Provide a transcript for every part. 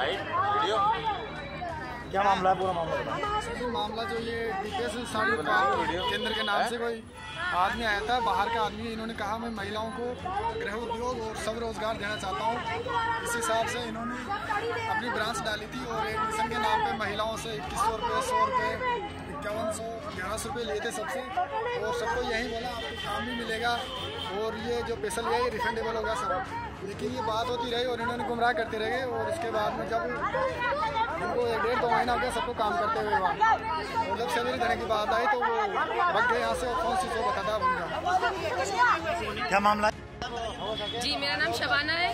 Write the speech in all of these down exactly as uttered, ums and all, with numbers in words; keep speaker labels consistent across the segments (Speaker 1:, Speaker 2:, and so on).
Speaker 1: Video
Speaker 2: क्या मामला है? पूरा मामला
Speaker 3: मामला जो ये डीपीएस साड़ी केंद्र के नाम से कोई आदमी आया था, बाहर का आदमी। इन्होंने कहा मैं महिलाओं को गृह उद्योग और सब रोजगार देना चाहता हूँ। इस हिसाब से इन्होंने अपनी ब्रांच डाली थी और एडमिशन के नाम पे महिलाओं से इक्कीस सौ रुपये सौ रुपये इक्यावन सौ ग्यारह सौ रुपये लिए थे सबसे, और सबको यही बोला आपको काम भी मिलेगा और ये जो पैसा लिया ये रिफंडेबल होगा सब। लेकिन ये बात होती रही और इन्होंने गुमराह करते रहे, और इसके बाद में जब इनको एक डेढ़ दो महीना हो गया सबको काम करते हुए वहाँ, और जब सैलरी देने की बात आई तो वो भाग गए यहाँ से। और कौन सी सौ बताता उनका
Speaker 2: क्या मामला?
Speaker 4: जी मेरा नाम शबाना है।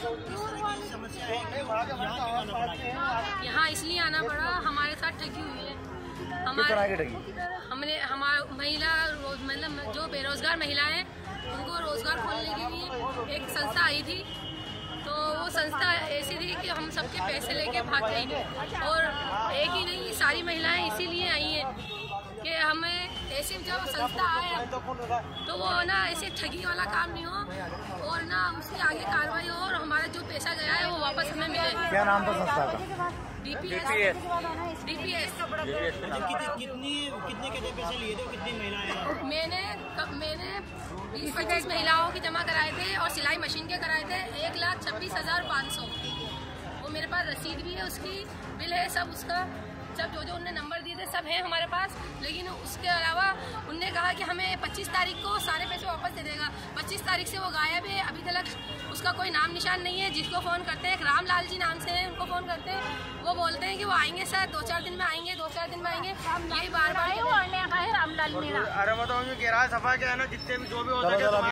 Speaker 4: यहाँ इसलिए आना पड़ा, हमारे साथ ठगी हुई है। हमारे हमने हमारा महिला मतलब जो बेरोजगार महिलाएं हैं उनको रोजगार खोलने के लिए एक संस्था आई थी। तो वो संस्था ऐसी थी कि हम सबके पैसे लेके भाग गई, और एक ही नहीं सारी महिलाएं इसीलिए आई हैं कि हमें ऐसी जब संस्था आए तो वो ना ऐसे ठगी वाला काम नहीं हो और ना उसकी आगे कार्रवाई हो और हमारा जो पैसा गया है वो वापस हमें मिले।
Speaker 2: क्या नाम था संस्था का?
Speaker 4: डीपीएस। डीपीएस
Speaker 5: कितनी कितने कितने पैसे लिए थे? कितनी महिलाएं?
Speaker 4: मैंने मैंने बीस पच्चीस महिलाओं की जमा कराए थे और सिलाई मशीन के कराए थे एक लाख छब्बीस हजार पाँच सौ। वो मेरे पास रसीद भी है, उसकी बिल है सब, उसका सब जो जो उनने नंबर दिए थे सब है हमारे पास। लेकिन उसके अलावा उनने कहा कि हमें पच्चीस तारीख को सारे पैसे वापस दे देगा। पच्चीस तारीख से वो गायब है, अभी तक उसका कोई नाम निशान नहीं है। जिसको फ़ोन करते हैं, एक रामलाल जी नाम से है, उनको फ़ोन करते हैं, वो बोलते हैं कि वो आएंगे सर, दो चार दिन में आएंगे, दो चार दिन में आएंगे, यही बार बार।
Speaker 6: रामलाल मेरा
Speaker 5: अरे बताओ, सफा क्या है ना, जितने भी जो भी होता है